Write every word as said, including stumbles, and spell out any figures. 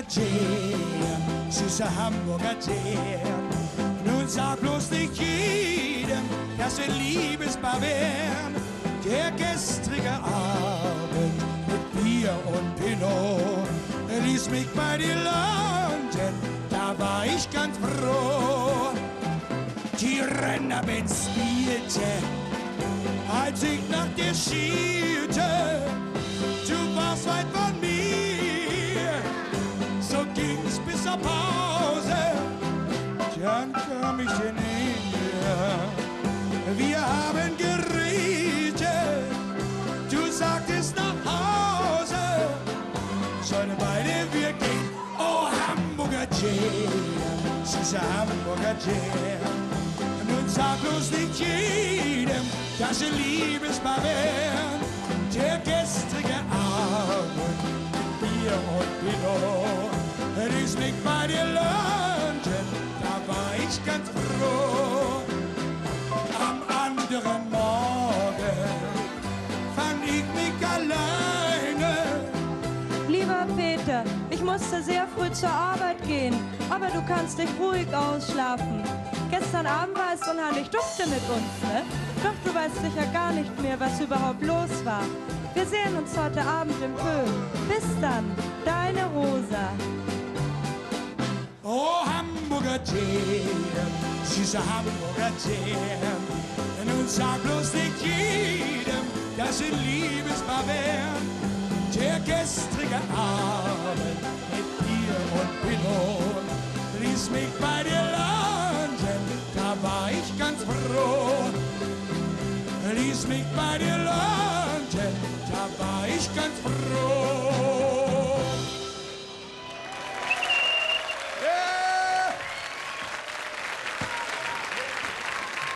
Jam, süßer Hamburger Jam. Nun sag bloß nicht jedem, dass wir Liebespaar wären. Der gestrige Abend mit Bier und Pinot ließ mich bei dir landen, da war ich ganz froh. Die Rennerbands spielte, als ich nach dir schielte. Du warst weit von mir, so ging's bis zur Pause. Dann kam ich dir näher, wir haben geredet. Du sagtest nach Hause, sollen beide wir gehen. Oh, Hamburger Jam, süßer Hamburger Jam. Nun sag bloß nicht jedem, dass wir Liebespaar wären. Der gestrige Abend mit Bier und Pinot ließ mich bei dir landen, da war ich ganz froh. Am anderen Morgen fand ich mich alleine. Lieber Peter, ich musste sehr früh zur Arbeit gehen, aber du kannst dich ruhig ausschlafen. Gestern Abend war es unheimlich dufte mit uns, ne? Doch du weißt sicher gar nicht mehr, was überhaupt los war. Wir sehen uns heute Abend im Föhn. Bis dann, deine Rosa. Oh, Hamburger Jam, süßer Hamburger Jam. Nun sag bloß nicht jedem, dass wir Liebespaar wären. Der gestrige Abend mit Bier und Pinot ließ mich bei dir landen, da war ich ganz froh. Ließ mich bei dir landen, da war ich ganz froh.